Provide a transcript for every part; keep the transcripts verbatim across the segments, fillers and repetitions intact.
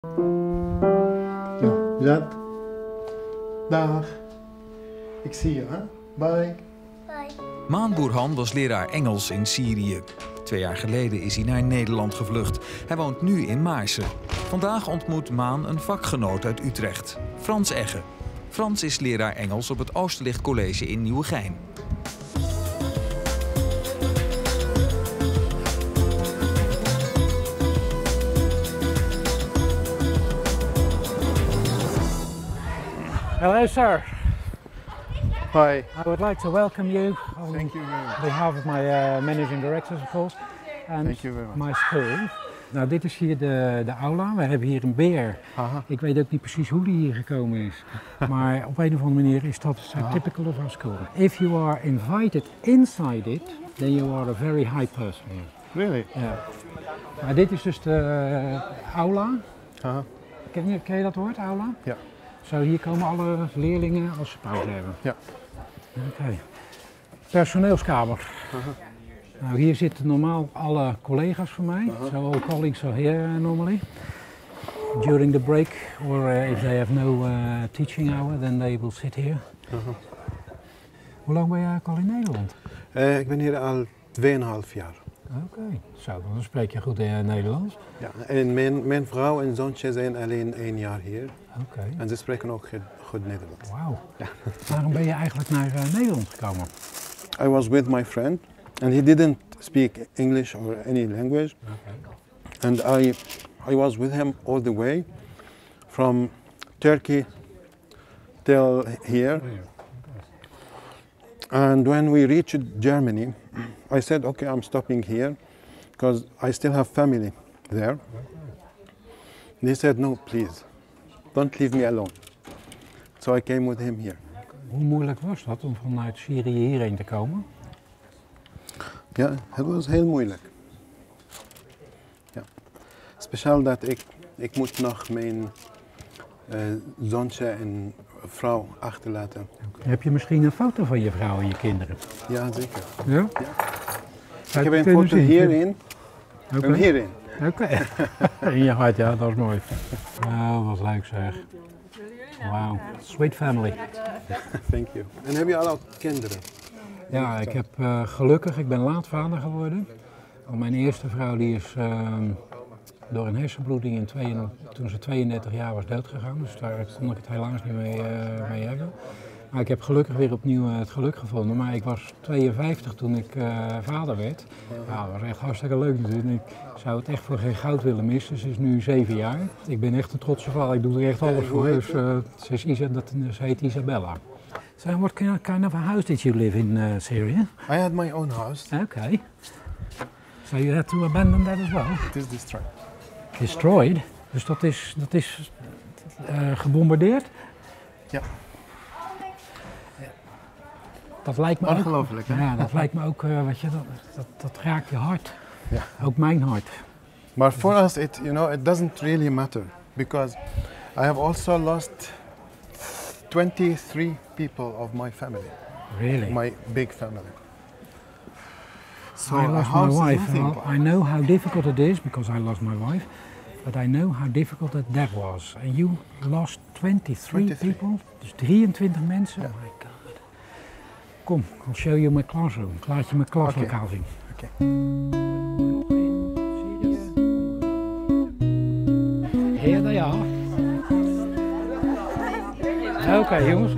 Ja, Jad. Dag. Ik zie je, hè? Bye. Bye. Maan Burhan was leraar Engels in Syrië. Twee jaar geleden is hij naar Nederland gevlucht. Hij woont nu in Maarsen. Vandaag ontmoet Maan een vakgenoot uit Utrecht, Frans Egge. Frans is leraar Engels op het Oosterlicht College in Nieuwegein. Hello, sir. Hi. I would like to welcome you on Thank you very much. behalf of my uh, managing directors, of course, and Thank you very much. my school. Nou, dit is hier de, de aula. We hebben hier een beer. Aha. Ik weet ook niet precies hoe die hier gekomen is. Maar op een of andere manier is dat uh, typical of our school. If you are invited inside it, then you are a very high person. Really? Ja. Maar dit is dus de uh, aula. Aha. Ken je, ken je dat woord, aula? Ja. Zo, hier komen alle leerlingen als ze pauze hebben. Ja. Oké. Okay. Personeelskamer. Aha. Nou, hier zitten normaal alle collega's van mij. Aha. So all colleagues are here uh, normally. During the break, or uh, if they have no uh, teaching hour, then they will sit here. Aha. Hoe lang ben jij al in Nederland? Uh, ik ben hier al tweeënhalf jaar. Oké, okay. Zo, dan spreek je goed uh, Nederlands. Ja, en mijn, mijn vrouw en zoontje zijn alleen één jaar hier. Oké. Okay. En ze spreken ook goed Nederlands. Wauw. Ja. Waarom ben je eigenlijk naar uh, Nederland gekomen? I was with my friend and he didn't speak English or any language. Okay. And I, I was with him all the way from Turkey till here. And when we reached Germany, I said, okay, I'm stopping here because I still have family there. And he said, no, please, don't leave me alone. So I came with him here. Hoe moeilijk was dat om vanuit Syrië hierheen te komen? Ja, het was heel moeilijk. Ja. Speciaal dat ik, ik moet nog mijn uh, zoontje en vrouw achterlaten. Heb je misschien een foto van je vrouw en je kinderen? Ja, zeker. Ja? Ja. Ik heb een kunnen foto zien. hierin Oké. en hierin. Oké. In je hart, ja, dat is mooi. Nou, wat leuk zeg. Wauw, sweet family. Thank you. En heb je al kinderen? Ja, ik heb uh, gelukkig, ik ben laat vader geworden. Want mijn eerste vrouw die is uh, door een hersenbloeding in twee, toen ze tweeëndertig jaar was doodgegaan. Dus daar kon ik het helaas niet mee, uh, mee hebben. Maar ik heb gelukkig weer opnieuw uh, het geluk gevonden. Maar ik was tweeënvijftig toen ik uh, vader werd. Ja, dat was echt hartstikke leuk natuurlijk. Ik zou het echt voor geen goud willen missen. Ze is nu zeven jaar. Ik ben echt een trotse vader. Ik doe er echt alles voor. Dus uh, ze, is Isa, dat, ze heet Isabella. So what kind of a house did you live in uh, Syria? I had my own house. Okay. So you had to abandon that as well? It is destroyed. Destroyed? Dus dat is, dat is uh, gebombardeerd? Ja. Dat lijkt me Ongelooflijk, ook, hè? ja, dat lijkt me ook, uh, weet je, dat, dat, dat raakt je hart. Ja. Ook mijn hart. Maar for us, it, you know, it doesn't really matter because I have also lost twenty-three people of my family. Really? My big family. So I a lost my house is wife. nothing. Well, I know how difficult it is because I lost my wife, but I know how difficult that, that was. And you lost twenty-three, twenty-three. people? Dus drieëntwintig mensen? Ja. Oh my god. Kom, I'll show you my classroom. Ik laat je mijn klaslokaal zien. Oké. Here they are. Oké okay, jongens.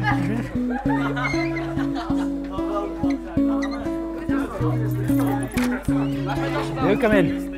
You come in.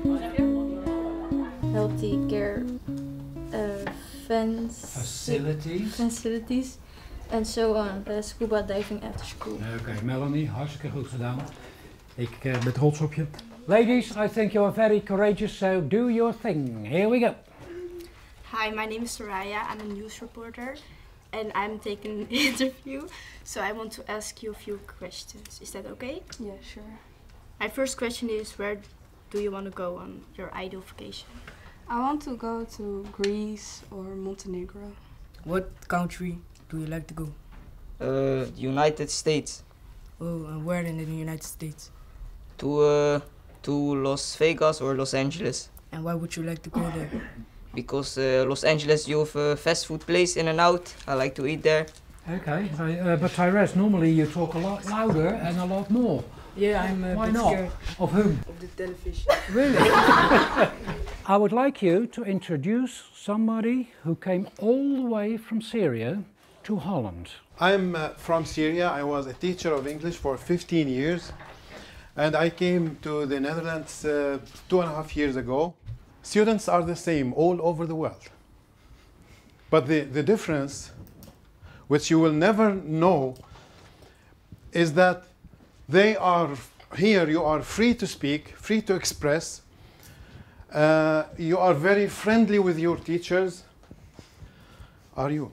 Healthy care uh, fence Facilities. facilities and so on. Uh, scuba diving after school. Oké, okay, Melanie, hartstikke goed gedaan. Ik uh, ben trots op je. Ladies, I think you are very courageous, so do your thing. Here we go. Hi, my name is Soraya. I'm a news reporter and I'm taking an interview. So I want to ask you a few questions. Is that okay? Yeah, sure. My first question is, where do you want to go on your ideal vacation? I want to go to Greece or Montenegro. What country do you like to go? Uh, United States. Oh, and where in the United States? To uh, to Las Vegas or Los Angeles. And why would you like to go there? because uh, Los Angeles, you have a fast food place in and out. I like to eat there. Okay, uh, but Tyrese, normally you talk a lot louder and a lot more. Yeah, I'm a Why bit not? scared Of whom? of the television. Really? I would like you to introduce somebody who came all the way from Syria to Holland. I'm uh, from Syria. I was a teacher of English for fifteen years. And I came to the Netherlands uh, two and a half years ago. Students are the same all over the world. But the, the difference, which you will never know, is that they are here, you are free to speak, free to express. Uh, you are very friendly with your teachers. Are you?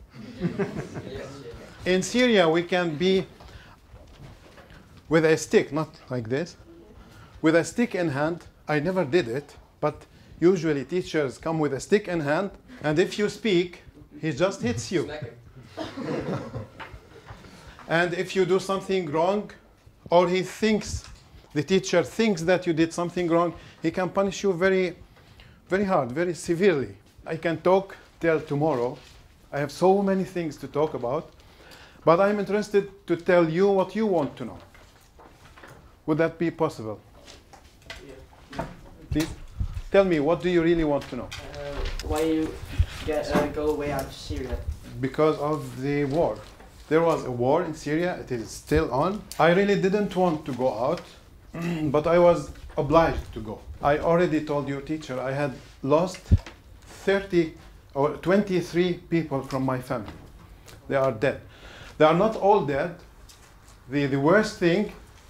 In Syria, we can be with a stick, not like this, with a stick in hand. I never did it, but usually teachers come with a stick in hand, and if you speak, he just hits you. And if you do something wrong, or he thinks, the teacher thinks that you did something wrong, he can punish you very, very hard, very severely. I can talk till tomorrow. I have so many things to talk about, but I'm interested to tell you what you want to know. Would that be possible? Yeah. Please, tell me, what do you really want to know? Uh, why you get, uh, go away out of Syria? Because of the war. There was a war in Syria, it is still on. I really didn't want to go out, but I was obliged to go. I already told your teacher I had lost thirty or twenty-three people from my family. They are dead. They are not all dead. The, the worst thing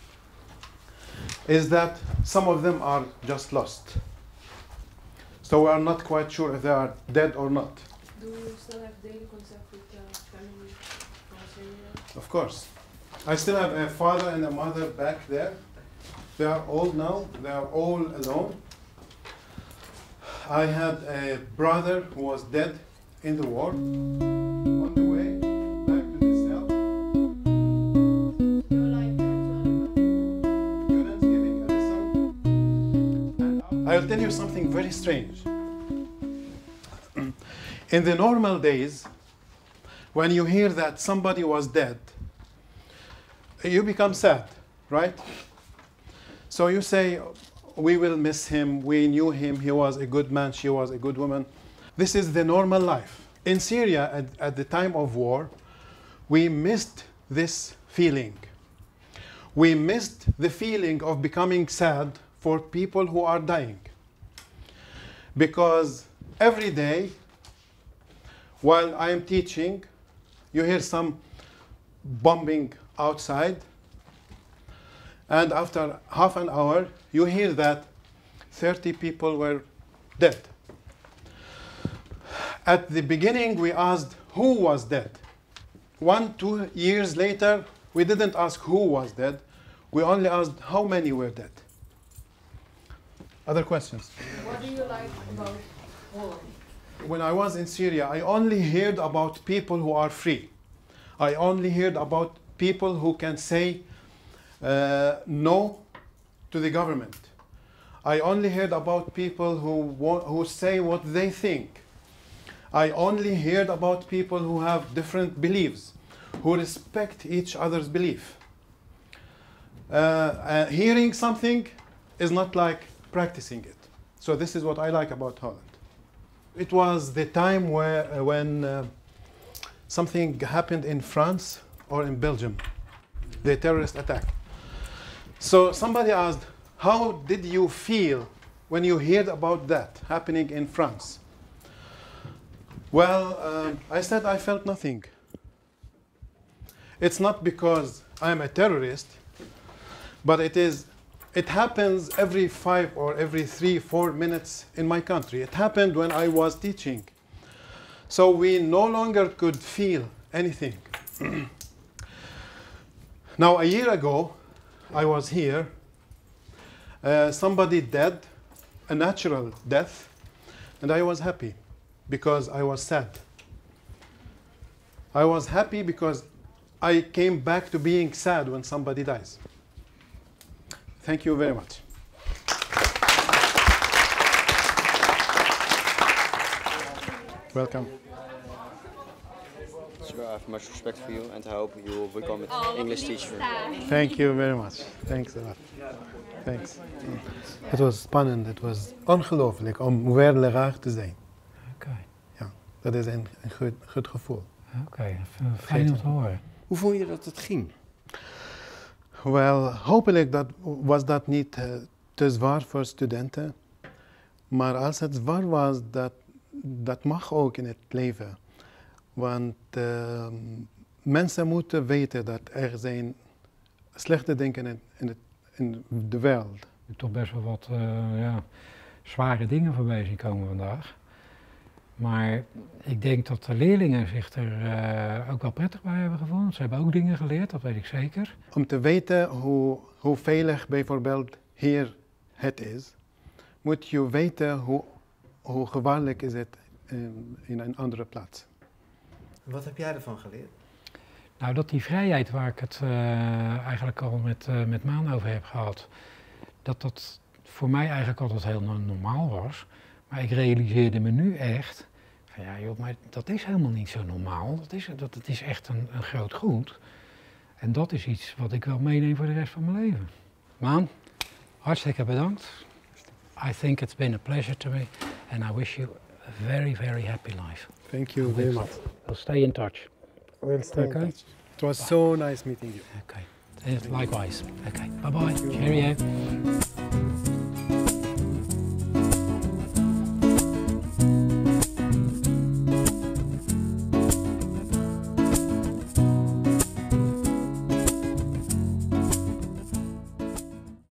is that some of them are just lost. So we are not quite sure if they are dead or not. Do you still have daily contact with uh, family from Syria? Of course. I still have a father and a mother back there. They are old now. They are all alone. I had a brother who was dead in the war. On the way back to the cell, students giving a lesson. And I'll tell you something very strange. In the normal days, when you hear that somebody was dead, you become sad, right? So you say, we will miss him, we knew him, he was a good man, she was a good woman. This is the normal life. In Syria, at, at the time of war, we missed this feeling. We missed the feeling of becoming sad for people who are dying. Because every day, while I am teaching, you hear some bombing outside, and after half an hour, you hear that thirty people were dead. At the beginning, we asked who was dead. One, two years later, we didn't ask who was dead. We only asked how many were dead. Other questions? What do you like about war? When I was in Syria, I only heard about people who are free. I only heard about people who can say uh, no to the government. I only heard about people who, wa who say what they think. I only heard about people who have different beliefs, who respect each other's belief. Uh, uh, hearing something is not like practicing it. So this is what I like about Holland. It was the time where, uh, when uh, something happened in France or in Belgium, the terrorist attack. So somebody asked, how did you feel when you heard about that happening in France? Well, um, I said I felt nothing. It's not because I'm a terrorist, but it is It happens every five or every three, four minutes in my country. It happened when I was teaching. So we no longer could feel anything. Now, a year ago, I was here. Uh, somebody dead, a natural death, and I was happy because I was sad. I was happy because I came back to being sad when somebody dies. Thank you very much. Welcome. Sir, I have much respect for you and I hope you will become an English teacher. Thank you very much. Thanks a lot. Thanks. Het was spannend. Het was ongelooflijk om weer leraar te zijn. Oké. Okay. Ja, dat is een, een goed, goed gevoel. Oké, okay. Fijn om te horen. Hoe vond je dat het ging? Wel, hopelijk dat, was dat niet uh, te zwaar voor studenten. Maar als het zwaar was, dat, dat mag ook in het leven. Want uh, mensen moeten weten dat er zijn slechte dingen in, in, het, in de wereld. Je hebt toch best wel wat uh, ja, zware dingen voorbij zien komen vandaag. Maar ik denk dat de leerlingen zich er uh, ook wel prettig bij hebben gevoeld. Ze hebben ook dingen geleerd, dat weet ik zeker. Om te weten hoe, hoe veilig bijvoorbeeld hier het is, moet je weten hoe, hoe gevaarlijk is het in, in een andere plaats. Wat heb jij ervan geleerd? Nou, dat die vrijheid waar ik het uh, eigenlijk al met, uh, met Maan over heb gehad, dat dat voor mij eigenlijk altijd heel normaal was. Maar ik realiseerde me nu echt, van ja joh, maar dat is helemaal niet zo normaal. Dat is, dat, dat is echt een, een groot goed. En dat is iets wat ik wel meeneem voor de rest van mijn leven. Maan, hartstikke bedankt. I think it's been a pleasure to me. And I wish you a very, very happy life. Thank you very much. We'll stay in touch. We'll stay okay. in touch. It was so nice meeting you. Okay. Likewise. Okay. Bye-bye. Cheerio.